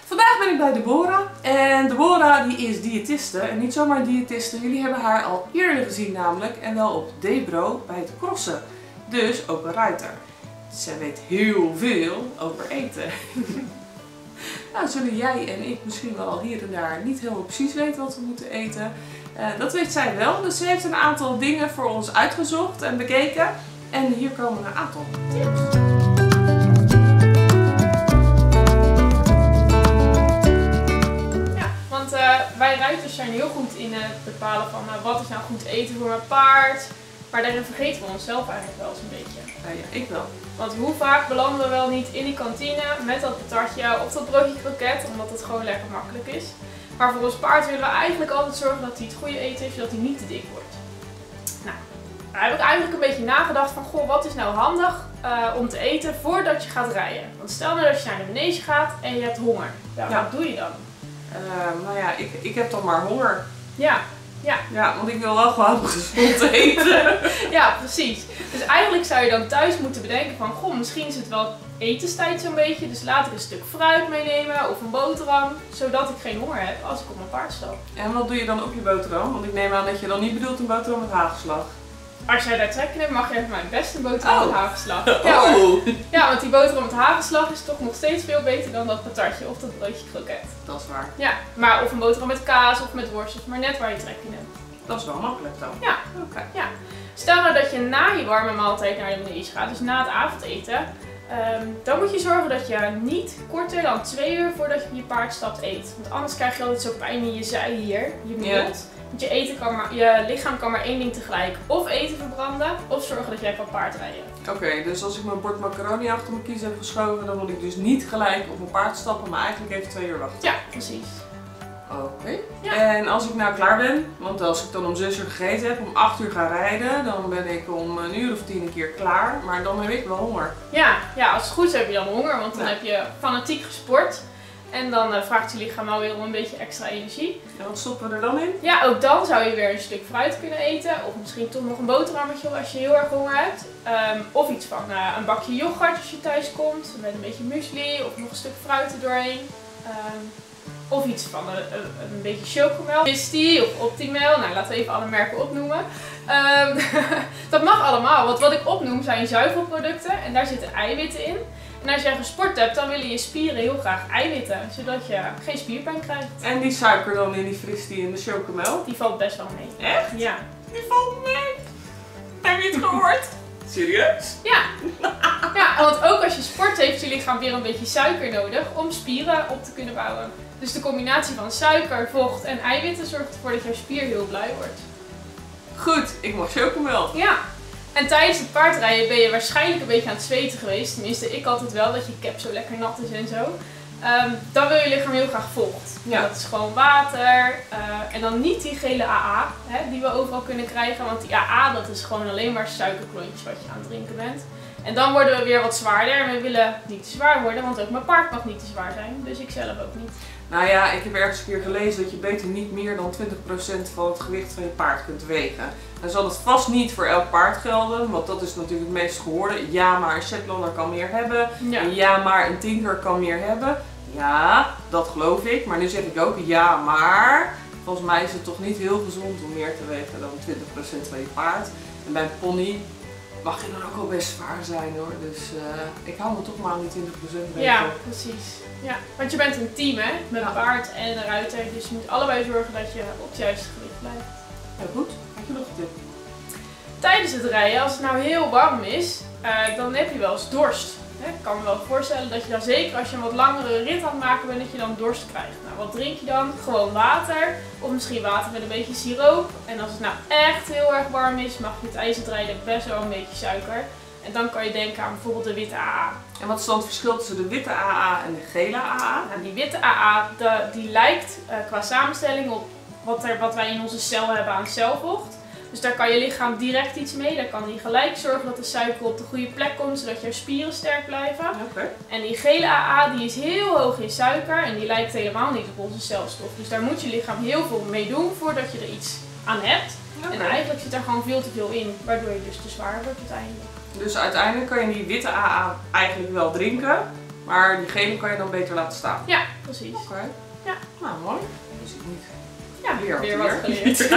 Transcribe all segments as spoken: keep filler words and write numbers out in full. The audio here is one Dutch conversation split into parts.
Vandaag ben ik bij Deborah en Deborah die is diëtiste en niet zomaar diëtiste. Jullie hebben haar al eerder gezien namelijk en wel op Debro bij het crossen. Dus ook een ruiter. Zij weet heel veel over eten. Nou, zullen jij en ik misschien wel hier en daar niet helemaal precies weten wat we moeten eten. Uh, dat weet zij wel, dus ze heeft een aantal dingen voor ons uitgezocht en bekeken. En hier komen een aantal tips. Uh, wij ruiters zijn heel goed in het uh, bepalen van uh, wat is nou goed eten voor mijn paard. Maar daarin vergeten we onszelf eigenlijk wel eens een beetje. Uh, ja, ik wel. Want hoe vaak belanden we wel niet in die kantine met dat patatje of dat broodje kroket, omdat het gewoon lekker makkelijk is. Maar voor ons paard willen we eigenlijk altijd zorgen dat hij het goede eten heeft, zodat hij niet te dik wordt. Nou, daar heb ik eigenlijk een beetje nagedacht van, goh, wat is nou handig uh, om te eten voordat je gaat rijden. Want stel nou dat je naar de manege gaat en je hebt honger. Ja, ja. Wat doe je dan? Uh, nou ja, ik, ik heb dan maar honger. Ja, ja. Ja, want ik wil wel gewoon gezond eten. Ja, precies. Dus eigenlijk zou je dan thuis moeten bedenken van, goh, misschien is het wel etenstijd zo'n beetje. Dus laat ik een stuk fruit meenemen of een boterham, zodat ik geen honger heb als ik op mijn paard stap. En wat doe je dan op je boterham? Want ik neem aan dat je dan niet bedoelt een boterham met hagelslag. Als jij daar trek in hebt, mag je even mijn beste boterham oh. met hagelslag. Ja, oh. ja, want die boterham met hagelslag is toch nog steeds veel beter dan dat patatje of dat broodje kroket. Dat is waar. Ja, maar of een boterham met kaas of met worst, of maar net waar je trek in hebt. Dat is wel makkelijk dan. Ja. Okay. Ja. Stel nou dat je na je warme maaltijd naar de manege gaat, dus na het avondeten. Um, dan moet je zorgen dat je niet korter dan twee uur voordat je op je paard stapt eet. Want anders krijg je altijd zo pijn in je zij hier, je mild. Yeah. Want je, eten kan maar, je lichaam kan maar één ding tegelijk. Of eten verbranden, of zorgen dat jij kan paard rijden. Oké, okay, dus als ik mijn bord macaroni achter mijn kies heb geschoven, dan moet ik dus niet gelijk op mijn paard stappen, maar eigenlijk even twee uur wachten. Ja, precies. Oké. Okay. Ja. En als ik nou klaar ben, want als ik dan om zes uur gegeten heb, om acht uur ga rijden, dan ben ik om een uur of tien een keer klaar, maar dan heb ik wel honger. Ja, ja, als het goed is heb je dan honger, want dan ja. heb je fanatiek gesport. En dan uh, vraagt je lichaam wel weer om een beetje extra energie. En wat stoppen we er dan in? Ja, ook dan zou je weer een stuk fruit kunnen eten. Of misschien toch nog een boterhammetje als je heel erg honger hebt. Um, of iets van uh, een bakje yoghurt als je thuis komt. Met een beetje muesli of nog een stuk fruit er doorheen. Um, of iets van een, een, een beetje chocomel. Twisty of Optimel. Nou, laten we even alle merken opnoemen. Um, dat mag allemaal. Want wat ik opnoem zijn zuivelproducten. En daar zitten eiwitten in. En als jij gesport hebt, dan willen je spieren heel graag eiwitten, zodat je geen spierpijn krijgt. En die suiker dan in die fristie in de chocomel? Die valt best wel mee. Echt? Ja. Die valt mee? Heb je het gehoord? Serieus? Ja. Ja, want ook als je sport heeft je lichaam weer een beetje suiker nodig om spieren op te kunnen bouwen. Dus de combinatie van suiker, vocht en eiwitten zorgt ervoor dat jouw spier heel blij wordt. Goed, ik mag chocomel. Ja. En tijdens het paardrijden ben je waarschijnlijk een beetje aan het zweten geweest. Tenminste, ik altijd wel, dat je cap zo lekker nat is en zo. Um, dan wil je lichaam heel graag vocht. Ja. Dat is gewoon water. Uh, en dan niet die gele A A, hè, die we overal kunnen krijgen. Want die A A, dat is gewoon alleen maar suikerklontjes wat je aan het drinken bent. En dan worden we weer wat zwaarder. En we willen niet te zwaar worden, want ook mijn paard mag niet te zwaar zijn. Dus ik zelf ook niet. Nou ja, ik heb ergens een keer gelezen dat je beter niet meer dan twintig procent van het gewicht van je paard kunt wegen. Dan zal het vast niet voor elk paard gelden, want dat is natuurlijk het meest gehoorde. Ja, maar een Shetlander kan meer hebben. Ja. En ja, maar een Tinker kan meer hebben. Ja, dat geloof ik. Maar nu zeg ik ook ja, maar volgens mij is het toch niet heel gezond om meer te wegen dan twintig procent van je paard. En bij een pony mag je dan ook wel best zwaar zijn hoor. Dus uh, ik hou me toch maar aan die twintig procent wegen. Ja, precies. Ja. Want je bent een team hè, met een paard en een ruiter. Dus je moet allebei zorgen dat je op het juiste gewicht blijft. Heel goed. Heb je nog een tip? Tijdens het rijden, als het nou heel warm is, uh, dan heb je wel eens dorst. Hè? Ik kan me wel voorstellen dat je dan zeker als je een wat langere rit aan het maken bent, dat je dan dorst krijgt. Nou, wat drink je dan? Gewoon water. Of misschien water met een beetje siroop. En als het nou echt heel erg warm is, mag je tijdens het rijden best wel een beetje suiker. En dan kan je denken aan bijvoorbeeld de witte A A. En wat is dan het verschil tussen de witte A A en de gele A A? Nou, die witte A A de, die lijkt uh, qua samenstelling op wat, er, wat wij in onze cel hebben aan celvocht. Dus daar kan je lichaam direct iets mee. Daar kan hij gelijk zorgen dat de suiker op de goede plek komt, zodat jouw spieren sterk blijven. Okay. En die gele A A die is heel hoog in suiker en die lijkt helemaal niet op onze celstof. Dus daar moet je lichaam heel veel mee doen voordat je er iets aan hebt. Okay. En eigenlijk zit er gewoon veel te veel in, waardoor je dus te zwaar wordt uiteindelijk. Dus uiteindelijk kan je die witte A A eigenlijk wel drinken, Maar die gele kan je dan beter laten staan. Ja, precies. Oké. Okay. Ja. Nou, mooi. Dus ik niet. Ja, weer, weer wat wat geleerd.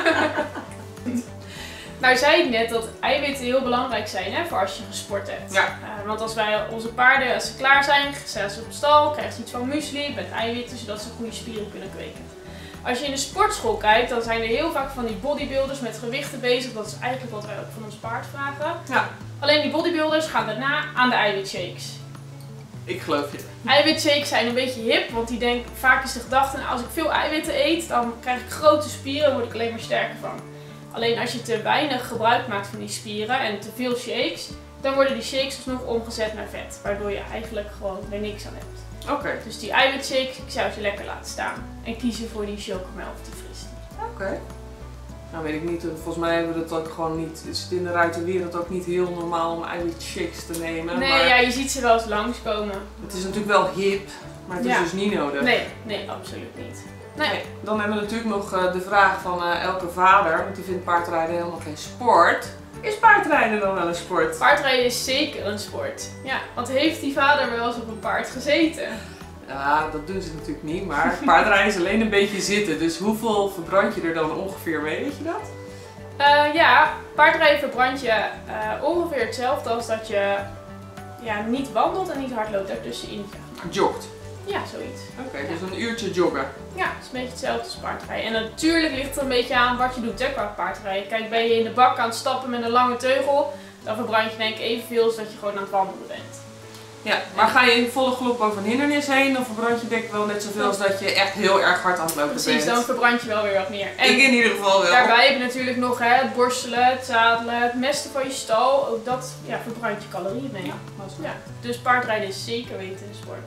Nou, zei ik net dat eiwitten heel belangrijk zijn, hè, voor als je gesport hebt. Ja. Uh, want als wij onze paarden, als ze klaar zijn, zetten ze op stal, krijgen ze iets van muesli met eiwitten, zodat ze goede spieren kunnen kweken. Als je in de sportschool kijkt, dan zijn er heel vaak van die bodybuilders met gewichten bezig. Dat is eigenlijk wat wij ook van ons paard vragen. Ja. Alleen die bodybuilders gaan daarna aan de eiwitshakes. Ik geloof je. Eiwitshakes zijn een beetje hip, want die denken, vaak is de gedachte, nou, als ik veel eiwitten eet, dan krijg ik grote spieren en word ik alleen maar sterker van. Alleen als je te weinig gebruik maakt van die spieren en te veel shakes, dan worden die shakes alsnog omgezet naar vet. Waardoor je eigenlijk gewoon er niks aan hebt. Oké. Okay. Dus die eiwitshakes, ik zou ze lekker laten staan. En kiezen voor die chocomel of die fristie. Oké. Okay. Nou weet ik niet, volgens mij hebben we dat ook gewoon niet, is het in de ruiterwereld ook niet heel normaal om eiwitshakes te nemen. Nee, maar ja, je ziet ze wel eens langskomen. Het is natuurlijk wel hip, maar het is ja. dus niet nodig. Nee, nee, absoluut niet. Nee. Nee. Dan hebben we natuurlijk nog de vraag van uh, elke vader, want die vindt paardrijden helemaal geen sport. Is paardrijden dan wel een sport? Paardrijden is zeker een sport. Ja, want heeft die vader wel eens op een paard gezeten? Ja, dat doen ze natuurlijk niet, maar paardrijden is alleen een beetje zitten. Dus hoeveel verbrand je er dan ongeveer mee, weet je dat? Uh, ja, paardrijden verbrand je uh, ongeveer hetzelfde als dat je ja, niet wandelt en niet hard loopt ertussenin. Jogt? Ja, zoiets. Oké, okay, ja. Dus een uurtje joggen. Ja, het is een beetje hetzelfde als paardrijden. En natuurlijk ligt er een beetje aan wat je doet hè, qua paardrijden. Kijk, ben je in de bak aan het stappen met een lange teugel, dan verbrand je denk ik evenveel als dat je gewoon aan het wandelen bent. Ja, maar ga je in volle galop over een hindernis heen, dan verbrand je denk ik wel net zoveel als dat je echt heel erg hard aan het lopen Precies, bent. Precies, dan verbrand je wel weer wat meer. En ik in ieder geval wel. Daarbij heb je natuurlijk nog hè, het borstelen, het zadelen, het mesten van je stal. Ook dat ja, verbrandt je calorieën mee. Ja, dat is ja, dus paardrijden is zeker weten een sport.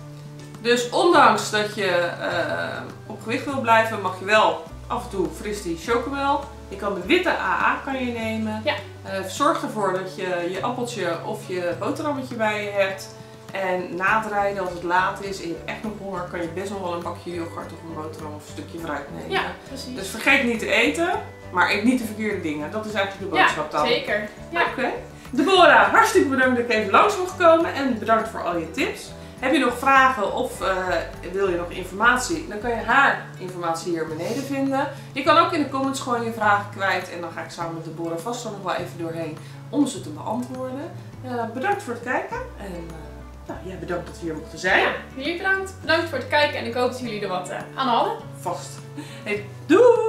Dus ondanks dat je uh, op gewicht wil blijven, mag je wel af en toe fris die chocomel. Je kan de witte A A kan je nemen. Ja. Uh, zorg ervoor dat je je appeltje of je boterhammetje bij je hebt. En na het rijden, als het laat is en je hebt echt nog honger, kan je best nog wel een bakje yoghurt of een boterham of een stukje fruit nemen. Ja, precies. Dus vergeet niet te eten, maar eet niet de verkeerde dingen. Dat is eigenlijk de boodschap dan. Ja, zeker. Ja. Oké. Okay. Deborah, hartstikke bedankt dat ik even langs mocht komen en bedankt voor al je tips. Heb je nog vragen of uh, wil je nog informatie, dan kan je haar informatie hier beneden vinden. Je kan ook in de comments gewoon je vragen kwijt en dan ga ik samen met Deborah vast nog wel even doorheen om ze te beantwoorden. Uh, bedankt voor het kijken en uh, nou, ja, bedankt dat we hier mochten zijn. Ja, jullie bedankt. Bedankt voor het kijken en ik hoop dat jullie er wat uh, aan hadden. Vast. Hey, doei!